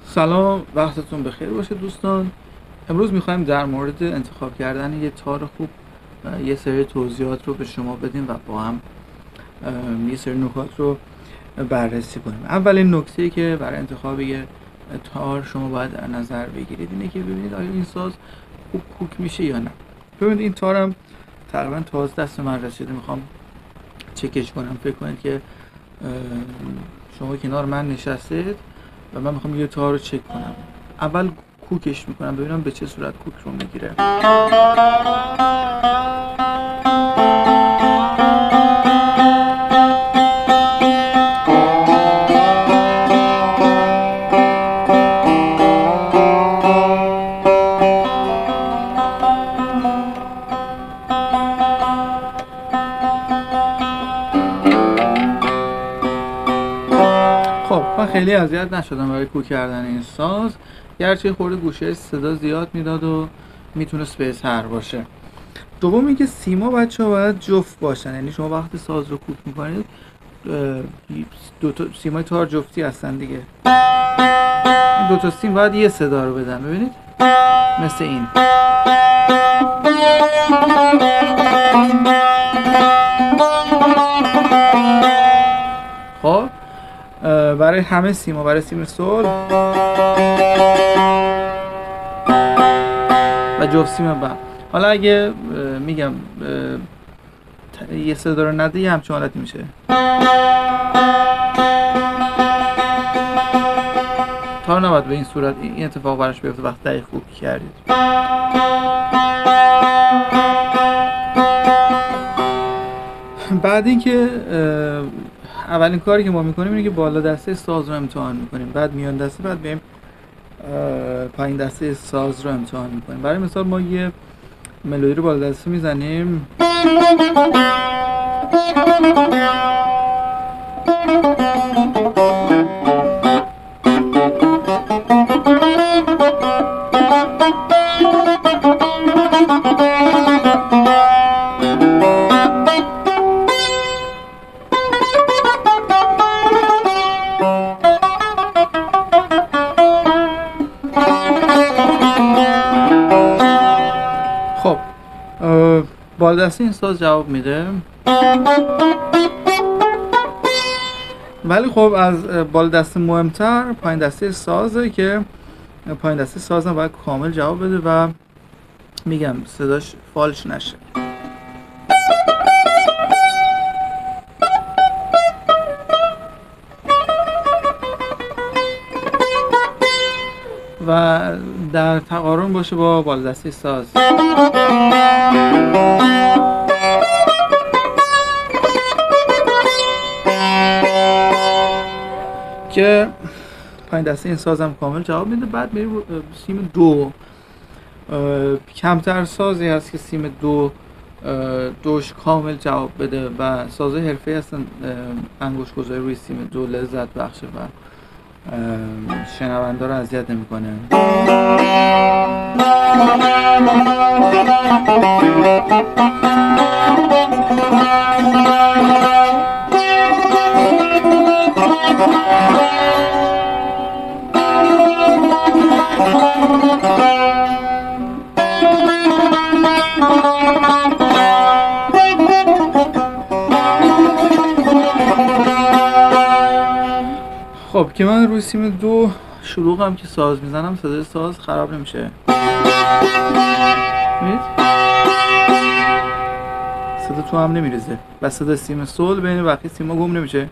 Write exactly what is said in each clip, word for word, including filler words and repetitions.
سلام، وقتتون بخیر باشه دوستان. امروز میخوایم در مورد انتخاب کردن یه تار خوب یه سری توضیحات رو به شما بدیم و با هم یه سری نکات رو بررسی کنیم. اولین نکته‌ای که برای انتخاب یه تار شما باید در نظر بگیرید اینه که ببینید آیا این ساز خوب کوک میشه یا نه. ببینید این تارم تقریبا تازه دست من رسیده، میخوام چکش کنم. فکر کنید که شما کنار من نشستید و من میخوام یه تار رو چک کنم. اول کوکش میکنم ببینم به چه صورت کوک رو میگیره. خب من خیلی اذیت نشدم برای کوک کردن این ساز، گرچه خورده گوشه صدا زیاد میداد و میتونست بهتر باشه. دوم اینکه سیما بچه‌ها باید جفت باشن، یعنی شما وقتی ساز رو کوک میکنید دو تا سیمای تار جفتی هستن دیگه. این دو تا سیم باید یه صدا رو بدن، ببینید مثل این. خب برای همه سیما، برای سیم سول و جفت سیم بم. حالا اگه میگم یه صدا رو نده یه همچون حالتی میشه. تار نباید به این صورت این اتفاق براش بیفته وقت دقیق کوک کردید. بعد اینکه اولین کاری که ما میکنیم اینه که بالا دسته ساز رو امتحان میکنیم، بعد میان دسته، بعد بریم پایین دسته ساز رو امتحان میکنیم. برای مثال ما یه ملودی رو بالا دسته میزنیم، بالا دسته این ساز جواب میده. ولی خب از بالا دسته مهمتر پایین دسته سازه که پایین دسته سازم باید کامل جواب بده و میگم صداش فالش نشه. و در تقارن باشه با بالا دسته ساز. که پایین دسته این سازم کامل جواب میده. بعد میریم سیم دو. کمتر سازی هست که سیم دو دوش کامل جواب بده و سازهای حرفه‌ای هستن انگشت گذاری روی سیم دو لذت بخشه و شنونده رو اذیت نمی‌کنه. خب که من روی سیم دو شلوغم که ساز میزنم صدای ساز خراب نمیشه. میدید؟ صدا تو هم نمیریزه و صدا سیم سول بین وقتی سیما گم نمیشه.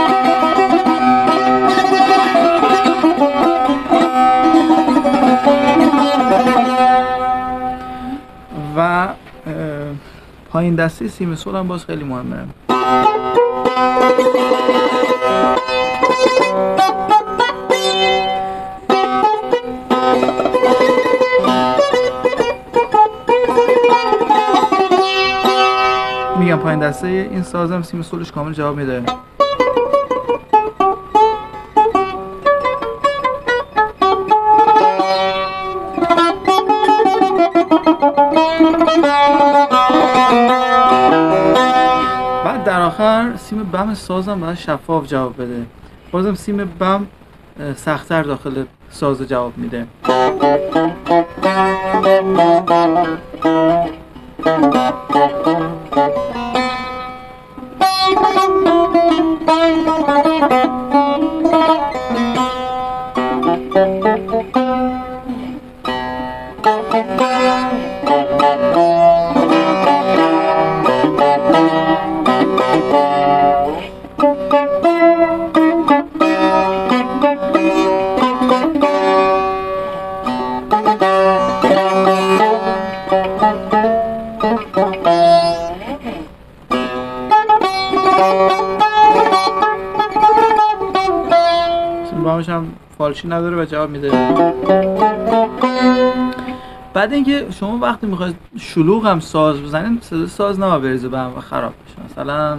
و پایین دسته سیم سول هم باز خیلی مهمه. میگم پایین دسته این سازم سیم سولش کامل جواب میده. بعد در آخر سیم بم سازم باید شفاف جواب بده. بازم سیم بم سخت‌تر داخل ساز جواب میده. سیمبالش هم فالشی نداره و جواب میده. بعد اینکه شما وقتی میخواید شلوغ هم ساز بزنید، صدا ساز نباید بریزه به هم و خراب بشه. مثلا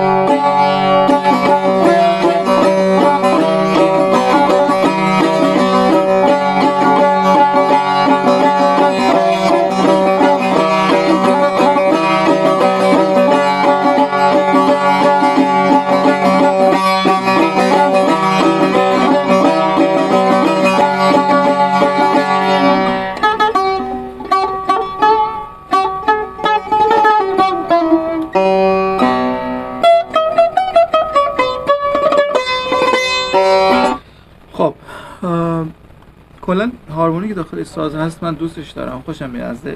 کلا هارمونی که داخل ساز هست من دوستش دارم، خوشم میاد ازش.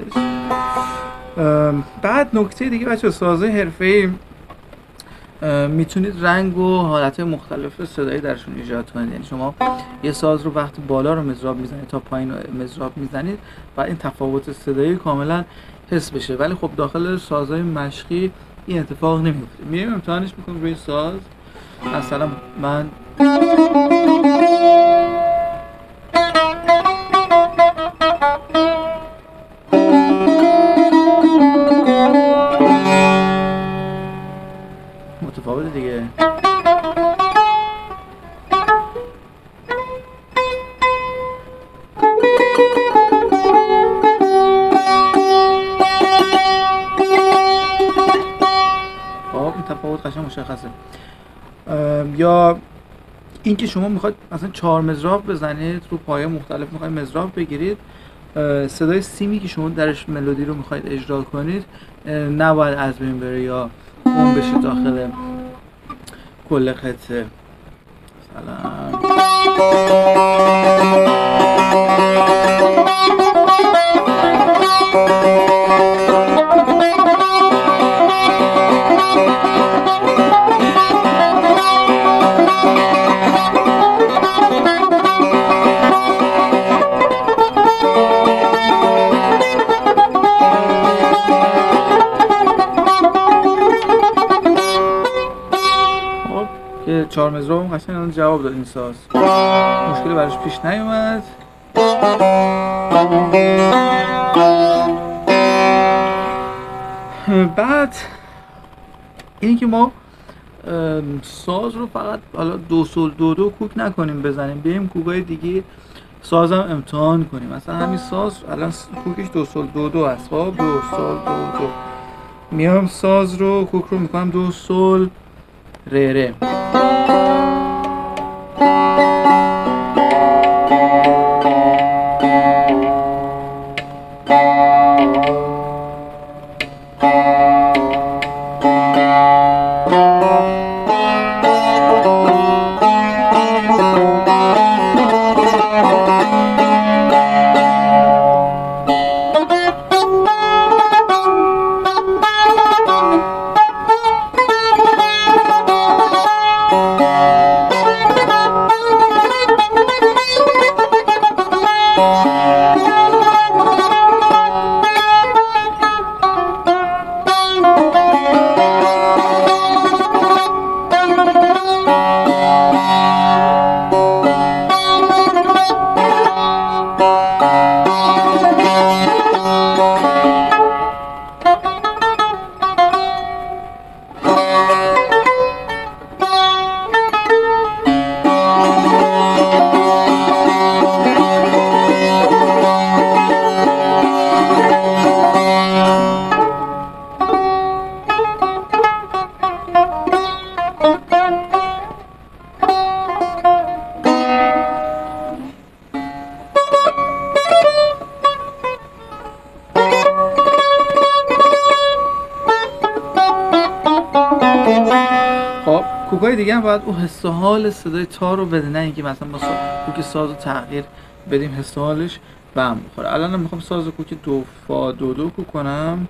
بعد نکته دیگه بچه، سازهای حرفه‌ای میتونید رنگ و حالت مختلف صدایی درشون ایجاد کنید. یعنی شما یه ساز رو وقتی بالا رو مضراب میزنید تا پایین رو مضراب میزنید و این تفاوت صدایی کاملا حس بشه. ولی خب داخل سازهای مشقی این اتفاق نمیفته. میریم امتحانش میکنم روی ساز. مثلا من متفاوته دیگه. خب این تفاوت قشنگ مشخصه. یا اینکه شما میخواید مثلا چهار مضراب بزنید رو پایه مختلف، میخواید مضراب بگیرید، صدای سیمی که شما درش ملودی رو میخواید اجرا کنید نباید از بین بره یا اون بشه داخل کل قطعه. مثلا که چهار مضراب هم قشنگ جواب داد این ساز، مشکلی براش پیش نیومد. بعد اینی که ما ساز رو فقط حالا دو سول دو دو کوک نکنیم بزنیم، بریم کوکای دیگه ساز هم امتحان کنیم. مثلا همین ساز الان کوکش دو سول دو دو هست. خب دو سول دو دو میام ساز رو کوک رو میکنم دو سول ره ره. موقع دیگه هم باید اون حس و حال صدای تار رو بده، نه اینکه مثلا ما کوک ساز رو تغییر بدیم حس و حالش به هم بخوره. الان میخوام ساز کوک دو فا دو دو کوک کنم.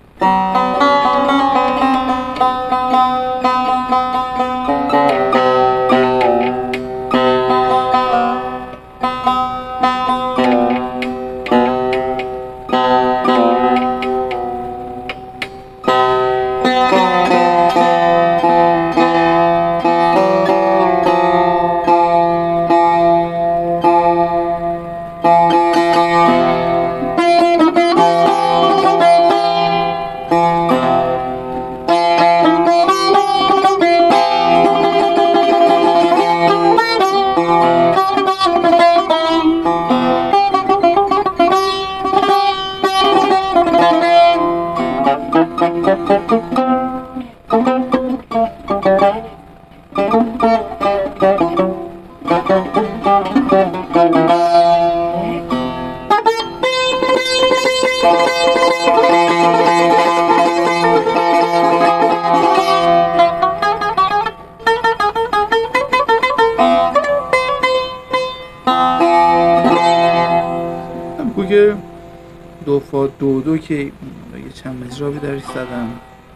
کوک دو فا دو دو که یه چند مجرابی درش زدم.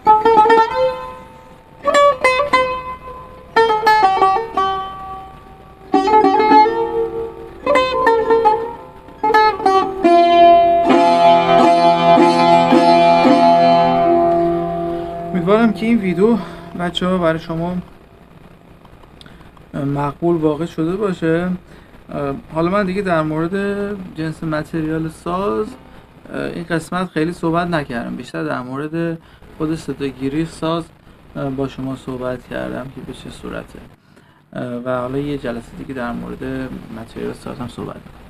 امیدوارم که این ویدیو بچه ها برای شما مقبول واقع شده باشه. حالا من دیگه در مورد جنس متریال ساز این قسمت خیلی صحبت نکردم، بیشتر در مورد خود صداگیری ساز با شما صحبت کردم که به چه صورته و حالا یه جلسه دیگه در مورد متریال ساز هم صحبت کنم.